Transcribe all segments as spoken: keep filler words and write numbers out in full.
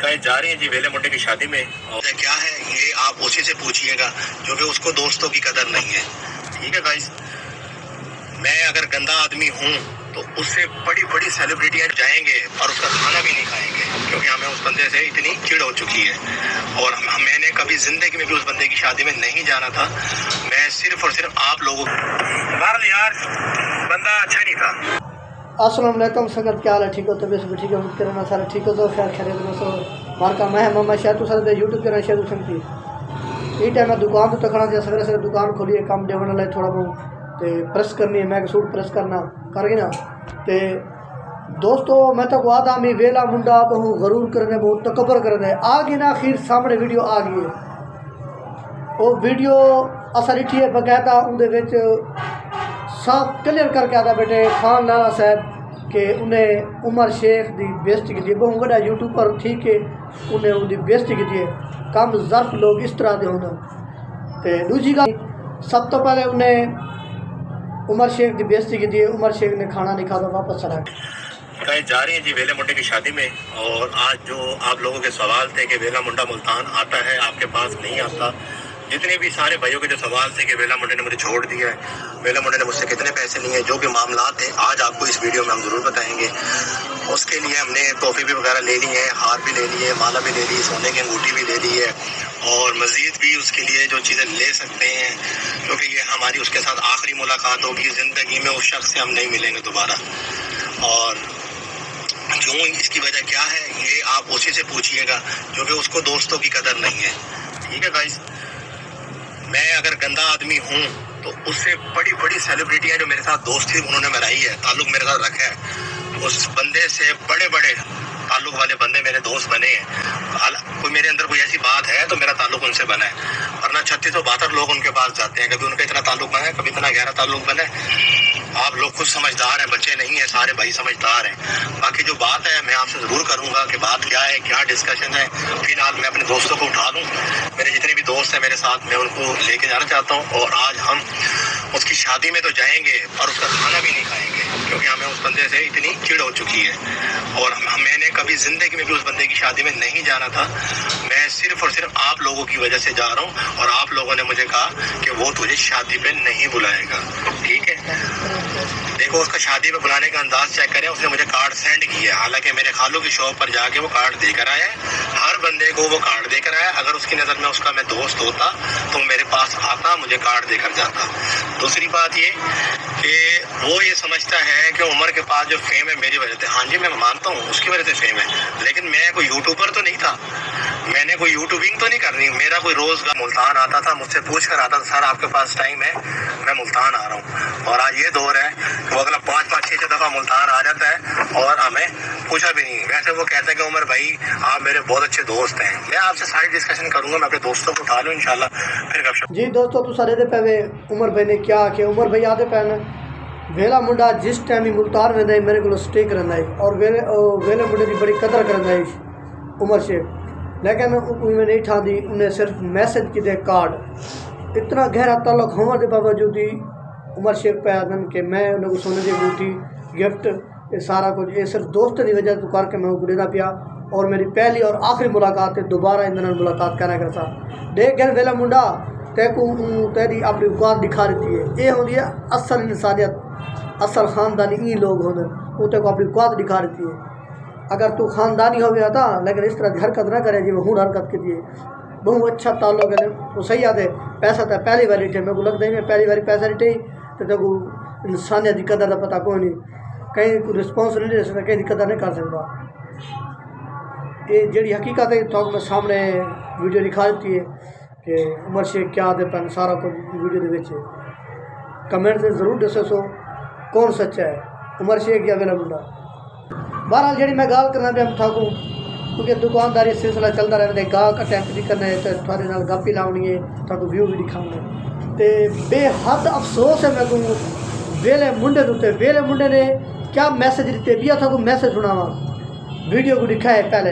कहीं जा रही है जी वेले मुंडे की शादी में। और क्या है ये आप उसी से पूछिएगा क्योंकि उसको दोस्तों की कदर नहीं है। ठीक है गाइस, मैं अगर गंदा आदमी हूँ तो उससे बड़ी बड़ी सेलिब्रिटियां जाएंगे और उसका खाना भी नहीं खाएंगे क्योंकि हमें उस बंदे से इतनी चिढ़ हो चुकी है। और हम, मैंने कभी जिंदगी में भी उस बंदे की शादी में नहीं जाना था। मैं सिर्फ और सिर्फ आप लोगों को यार बंदा अच्छा नहीं था। अस्सलाम वालेकुम संगत, क्या हाल है? ठीक हो? तबीयत भी ठीक है? उम्मीद करना सारे ठीक हो तो खैर खैरियत में सो मारका मैं मामा शायद तो सारे यूट्यूब चैनल शेयर सकती ये टाइम मैं दुकान तो तकना जैसे सवेरे सवेरे दुकान खोली है, काम देने वाला थोड़ा बहुत तो प्रेस करनी है, मैं सूट प्रेस करना कर गई ना। तो दोस्तों मैं तो वादा मैं वेला मुंडा बहु गरूर करने बहुत तकबर करने आ गई ना। आखिर सामने वीडियो आ गई है, वो वीडियो असा लिखी है बकायदा उनके साफ क्लियर करके आता बेटे खान नाना साहब कि उन्हें उमर शेख की बेइज्जती की बहुत बड़ा यूट्यूबर ठीक है, उन्हें उनकी बेइज्जती की है। कम ज़र्फ लोग इस तरह के होना। तो दूसरी गल सब तो पहले उन्हें उमर शेख की बेइज्जती की है, उमर शेख ने खाना नहीं खाता वापस चला कहीं जा रही है जी वेला मुंडे की शादी में। और आज जो आप लोगों के सवाल थे कि वेला मुंडा मुल्तान आता है आपके पास नहीं आता, जितने भी सारे भाइयों के जो सवाल थे कि वेला मुंडे ने मुझे छोड़ दिया है, वेला मुंडे ने मुझसे कितने पैसे लिए, जो भी मामला थे आज आपको इस वीडियो में हम ज़रूर बताएंगे। उसके लिए हमने तोहफे भी वगैरह ले लिए हैं, हार भी ले लिए, माला भी ले ली, सोने की अंगूठी भी ले ली है और मज़ीद भी उसके लिए जो चीज़ें ले सकते हैं क्योंकि ये हमारी उसके साथ आखिरी मुलाकात होगी। ज़िंदगी में उस शख्स से हम नहीं मिलेंगे दोबारा। और क्यों, इसकी वजह क्या है ये आप उसी से पूछिएगा क्योंकि उसको दोस्तों की कदर नहीं है। ठीक है गाइस, मैं अगर गंदा आदमी हूँ तो उससे बड़ी बड़ी सेलिब्रिटियां जो मेरे साथ दोस्त थी उन्होंने बनाई है, ताल्लुक मेरे साथ रखा है। उस बंदे से बड़े बड़े ताल्लुक वाले बंदे मेरे दोस्त बने हैं। कोई मेरे अंदर कोई ऐसी बात है तो मेरा ताल्लुक उनसे बना है, वरना छत्तीस सौ बहत्तर लोग उनके पास जाते हैं, कभी उनका इतना ताल्लुक बना है, कभी इतना गहरा ताल्लुक बना है। आप लोग खुद समझदार हैं, बच्चे नहीं हैं, सारे भाई समझदार हैं। बाकी जो बात है मैं आपसे ज़रूर करूंगा कि बात क्या है, क्या डिस्कशन है। फिलहाल मैं अपने दोस्तों को उठा लूँ, मेरे जितने भी दोस्त हैं मेरे साथ, मैं उनको लेके जाना चाहता हूँ। और आज हम उसकी शादी में तो जाएंगे और उसका खाना भी नहीं खाएंगे क्योंकि हमें उस बंदे से इतनी चिढ़ हो चुकी है। और हम, मैंने कभी ज़िंदगी में भी उस बंदे की शादी में नहीं जाना था। मैं सिर्फ और सिर्फ आप लोगों की वजह से जा रहा हूँ और आप लोगों ने मुझे कहा कि वो तुझे शादी पे नहीं बुलाएगा। ठीक है, देखो उसका शादी में बुलाने का अंदाज चेक करें, उसने मुझे कार्ड सेंड किया, हालांकि मेरे खालू की शॉप पर जाके वो कार्ड देकर आया है। हर बंदे को वो कार्ड देकर आया। अगर उसकी नज़र में उसका मैं दोस्त होता तो मेरे पास आता, मुझे कार्ड देकर जाता। दूसरी बात ये कि वो ये समझता है कि उमर के पास जो फेम है मेरी वजह से, हाँ जी मैं मानता हूँ उसकी वजह से फेम है, लेकिन मैं कोई यूट्यूबर तो नहीं था, मैंने कोई यूट्यूबिंग तो नहीं करनी। मेरा कोई रोज़गार मुल्तान आता था, मुझसे पूछ कर आता था सर आपके पास टाइम है, मैं मुल्तान आ रहा हूँ। और आज ये दौर है कि वो अगला पाँच पाँच छः छः दफ़ा मुल्तान आ जाता है और हमें पूछा भी नहीं। वैसे वो कहते हैं कि उमर भाई आप मेरे बहुत अच्छे दोस्त हैं। मैं आपसे सारी डिस्कशन करूँगा, मैं अपने दोस्तों को उठा लूँ इंशाल्लाह फिर गपशप। जी दोस्तों तो सारे पे उमर भाई ने क्या कि उमर भाई आते पैन वेला मुंडा जिस टाइम ही मुल्तान रहता है मेरे को स्टे करना है और वेले वेले मुंडे की बड़ी कदर करना है उमर शेख, लेकिन उन्हें नहीं ठा दी। उन्हें सिर्फ मैसेज किए कार्ड। इतना गहरा ताल्लुक होने के बावजूद ही उमर शेख पे आदन कि मैं उन्हें सोने की अंगूठी गिफ्ट ये सारा कुछ ये सिर्फ दोस्त की वजह तो करके मैं गुरेदा पिया। और मेरी पहली और आखिरी मुलाकात है, दोबारा इन मुलाकात करना कर सा देख गए वेला मुंडा तैको तेरी अपनी औकात दिखा रही है। ये होती है असल इंसानियत, असल ख़ानदानी ई लोग होने वो तेको अपनी औकात दिखा रही है। अगर तू ख़ानदानी हो गया था लेकिन इस तरह की हरकत ना करे जी वो हूँ हरकत की दिए बहुत अच्छा ताल्लुक है। वो सही याद है पैसा था पहली बार रिटे मेरे को लगता है मैं पहली बार पैसा रिटे तो तेको इंसानियत की कदर का पता कोई नहीं, कहीं रिस्पॉन्स नहीं दे सकता, कहीं कदर नहीं कर सकता। ये जी हकीकत है तो मैं सामने वीडियो दिखा देती है कि उमर शेख क्या आते पैन सारा कुछ वीडियो के कमेंट से ज़रूर दसो सो कौन सच्चा है, उमर शेख या वेला मुंडा। बहरहाल जी मैं गाल करना भी हम थाकूँ क्योंकि दुकानदारी सिलसिला चलता रहता है, गाह का अटैम्प्ट भी करना है तो थोड़े नाल गप ही लानी है, थाकू व्यू भी दिखाना है। तो बेहद अफसोस है मैं कहूँ वेले मुंडे के उत्ते। वेले मुंडे ने क्या मैसेज दिते भी था, मैसेज सुनावा वीडियो को दिखा है पहले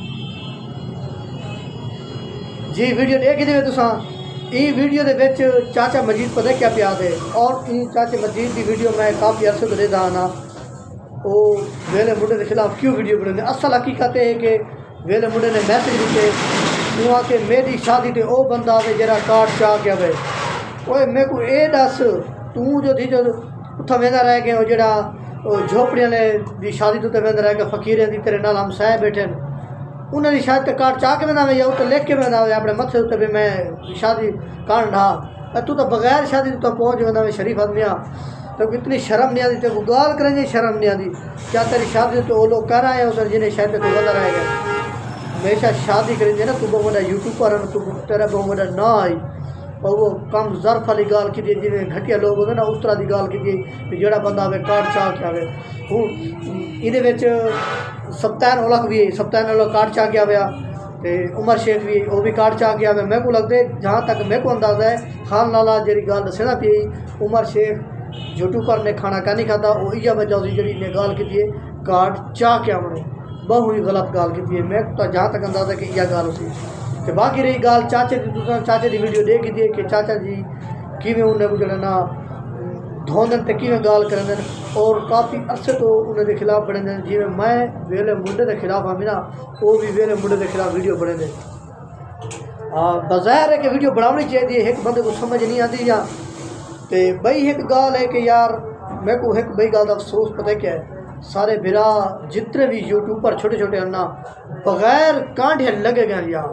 जी वीडियो देख दे तुसा। ये वीडियो के विच चाचा मजीद पता क्या पिया है और इन चाचे मजीद की वीडियो मैं काफ़ी अरसे तो ना वो वेले मुंडे के खिलाफ क्यों वीडियो बनाते। असल हकीकत है कि वेले मुंडे ने मैसेज दिते तू आके मेरी शादी ते ओ बंदा आवे जरा कार्ड चा के आवे ओए मेरे को ए दस तू जो थी जो उथा वेंदा रह गए जड़ा झोपड़ियां ने दी शादी तो वेंदा रह गए फकीरें दी तेरे नाल हम सह बैठे उन्हें दी शादी ते कार्ड चा के वेंदा वे या उते लिख के वेंदा वे अपने मथे उते भी मैं शादी कान ढा तू तो बगैर शादी तो पहुंच वेंदा वे शरीफ आदमिया तो इतनी शर्म नहीं आती तेको गाल करेंगे शर्म नहीं आती क्या तेरी शादी तो वो लोग कर रहे हैं उस जिन्हें शायद तो बता रहेगा हमेशा शादी करेंगे ना तू बहुत बड़ा यूट्यूबर है तू तेरा बहुत बड़ा ना आई और वो कम जरफ वाली गाल की जिन्हें घटिया लोग होते ना उस तरह की गाल की भी जोड़ा बंदा आवे कार्ड चाह के आवे हूँ ये सप्तान उलख भी है सप्तान उलख कार्ड चाह के आया तो उमर शेख भी वो भी कार्ड चाह के आवे मेरे को लगता है जहाँ तक मेरे को अंदाजा है खान लाला जी गाल दसना पी उमर शेख यूट्यूबर ने खाना का नहीं खाता वो इया वजह उसी जी ने गाल की कार्ड चाह के आने बहु ही गलत गाल की मैं तो जहाँ तक अंदाजा कि यह गाल उसी तो बाकी रही गाल चाचे की दूसरा चाचे की वीडियो देखी थी कि चाचा जी किमें उन्हें जो ना धोंदन ते किमें गाल करें और काफ़ी अरसे तो उन्हें खिलाफ बने जिमें मैं वेले मुंडे के खिलाफ आमी ना वो भी वेले मुंडे के खिलाफ वीडियो बने दे बज़ाहिर है कि वीडियो बनानी चाहिए एक बंदे को समझ नहीं आती या तो बई एक गाल है कि यार मेरे को एक बई गाल का अफसोस पता है क्या है सारे बिरा जितने भी यूट्यूबर छोटे छोटे अन्ना बगैर कांडे लगे गए यार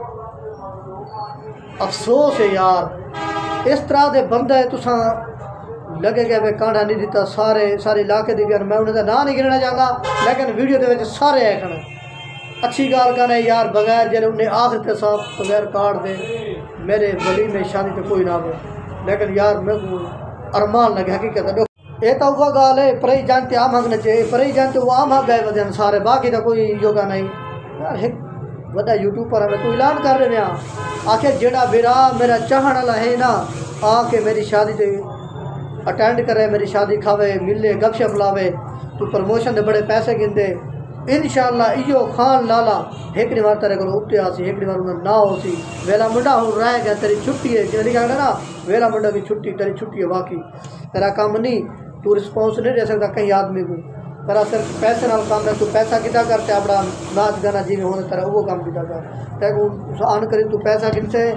अफसोस है यार इस तरह के बंदे तुसा लगे गए वे कांडा नहीं दिता सारे सारे इलाके दी यार मैं उन्हें ना नहीं गिनना चाहता लेकिन वीडियो के सारे है खड़े अच्छी गाल का नहीं यार बगैर जब उन्हें आखिर साफ बगैर कार्ड दे मेरे वली में शादी तो कोई ना हो लेकिन यार मेरे को अरमान लगे हकीकत ये तो वह गाल है पर ही जानते आम हक नचे पर ही जानते वो आम हक गए वजन सारे बाकी तो कोई योगा नहीं यार एक बड़ा यूट्यूबर है तू ऐलान कर रहे हैं आखिर जेड़ा बिरा मेरा चाहने वाला है ना आके मेरी शादी ते अटेंड करे मेरी शादी खावे मिले गपशप लावे तू प्रमोशन दे बड़े पैसे गिनते इंशाअल्लाह इयो खान लाला एक बार तेरे को उत्ते आसी एक बार उन्हें ना हो सी वेला मुंडा हूँ रह गया तेरी छुट्टी है जो लिखा है ना वेला मुंडा की छुट्टी तेरी छुट्टी है बाकी तेरा काम नहीं तू रिस्पॉन्स नहीं दे सकता कहीं आदमी को तेरा सिर्फ पैसे नाल काम है तू पैसा कितना करते अपना नाच गाना जिमें होने तेरा वो काम कितना कर तेको आन करी तू पैसा किन से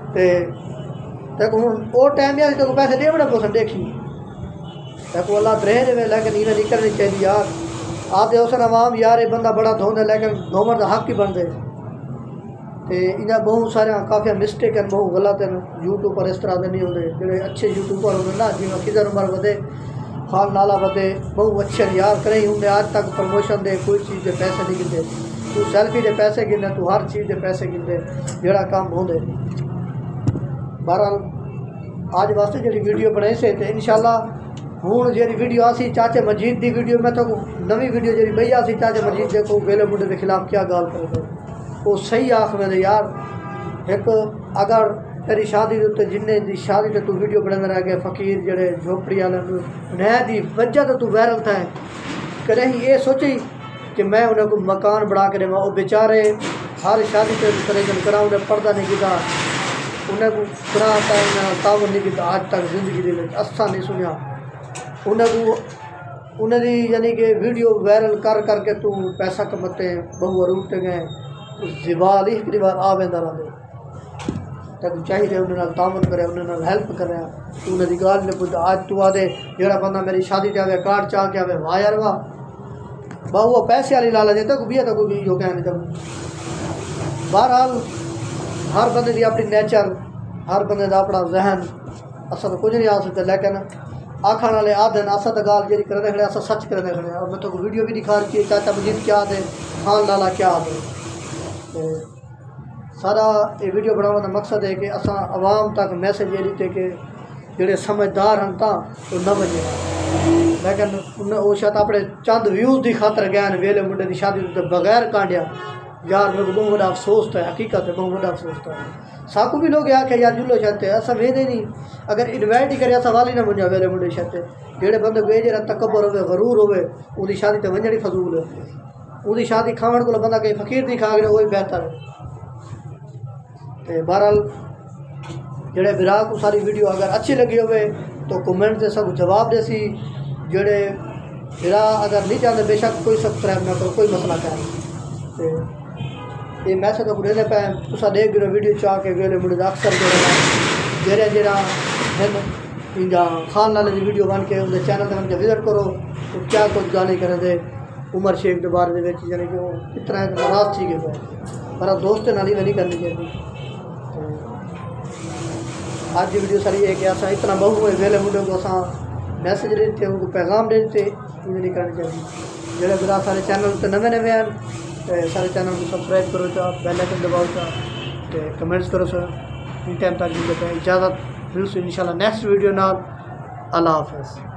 तेको हूँ वो टाइम या तेको पैसे दे बड़ा पसंद देखी तेको अल्लाह दे देवे लेकिन इन्हें निकलनी चाहिए यार आते उसन आवाम यार ये बंदा बड़ा धोंदे लेकिन धोमर का हक ही बनते तो इन्हें बहुत सारे काफ़ी मिस्टेक हैं बहुत गलत हैं यूट्यूबर इस तरह के नहीं होंगे जो अच्छे यूट्यूबर होंगे ना जिम्मे खिजर उमर बदे खान नाला बदे बहुत अच्छे यार करें उन्हें आज तक प्रमोशन दे कोई चीज़ के पैसे नहीं गिनते तू सैल्फी के पैसे गिनते तू हर चीज़ के पैसे गिनते जोड़ा काम होंगे बहरहाल आज वास्ते जी वीडियो बनाई से तो इंशाल्लाह हूँ जी वीडियो आसी चाचे मजीद की वीडियो मैं तो नवी वीडियो जी बई आसी चाचे मजीद देखो वेले मुंडे के खिलाफ क्या गाल कर वो सही आख में यार एक अगर तेरी शादी के उत्ते जिन्हें दी शादी ते तू वीडियो बनाने रह गया फकीर जड़े झोपड़ी वाले उन्हें दी वजह तो तू वायरल था करें ये सोची कि मैं उन्हें को मकान बना के देवा वो बेचारे हर शादी पे तरीके करा उन्हें पर्दा नहीं किया उन्हें को बना तावन नहीं किया आज तक जिंदगी के अच्छा नहीं सुनिया उन्हें को उन्हें दी यानी कि वीडियो वायरल कर करके तू पैसा कमाते हैं बहु रूटते गए जिबाल एक बार आ वेंदा रहे तक चाहिए उन्हें तामन करे उन्हें हेल्प करे तू उन्हें गाल ने पुछ आज तू आदे जोड़ा बंदा मेरी शादी ते आवे कार्ड चाह के आवे वाह यार वाह बहु वो पैसे वाली लाला देता को भी तो कोई यो कहने तक बहरहाल हर बंदे की अपनी नेचर हर बंदे का अपना जहन असा तो कुछ नहीं आ सकता लेकिन आखन वाले आदन असा तो गाल जी कर खड़े असा सच कर खड़े और मैं तो वीडियो भी दिखा रही है चाचा मजीद क्या दे खान लाला क्या दे तो सारा ये वीडियो बनाने का मकसद है कि असा आवाम तक मैसेज ये देते कि जोड़े समझदार हैं तो न बजे लेकिन उन्हें वो शायद अपने चंद व्यूज़ की खातर गए वेले मुंडे की शादी तो बगैर कांडिया यार मेरे को बहुत बड़ा अफसोस था हकीकत है बहुत बड़ा अफसोस था साकू भी लोग आखे यार जुलो चाहते असा वेदे नहीं अगर इन्वाइट ही करे असा वाली ना मुझे वेले मुंडे चाहते जेड़े बंदे वे जरा तकबर हो गरूर हो शादी तो वंजनी फजूल है वो शादी खावन को बंदा कहीं फकीर नहीं खा गए वही बेहतर है तो बहरहाल जेड़े बिरा को सारी वीडियो अगर अच्छी लगी हो तो कमेंट से सब जवाब दे सी जेड़े बिरा अगर नहीं चाहते बेशक कोई सब्सक्राइब ना करो कोई मसला क्या है ये मैसेज तो देने पे तुसा देख गिरो वीडियो चाह के वेले मुंडे दा अक्सर जेड़ा जेड़ा है इंदा खान नाले दी वीडियो बन के उनके चैनल ते बन के विजिट करो तो क्या कुछ गाने करे दे उमर शेख के बारे में यानी कि वो कितना नाराज थी गए पर दोस्त नाली नहीं करनी चाहिए। तो आज की वीडियो सारी है कि असा इतना बहु है वेले मुंडे को असा मैसेज देते उनको पैगाम देते ये नहीं करनी चाहिए। जेड़े बिरा सारे चैनल तो नवे नवे हैं सारे चैनल को सब्सक्राइब करो चाह बेल आइकन दबाओ चाह तो कमेंट्स करो सर इन टाइम तक इजाज़त मिलूँ इंशाल्लाह नेक्स्ट वीडियो नाल। अल्लाह हाफ़िज़।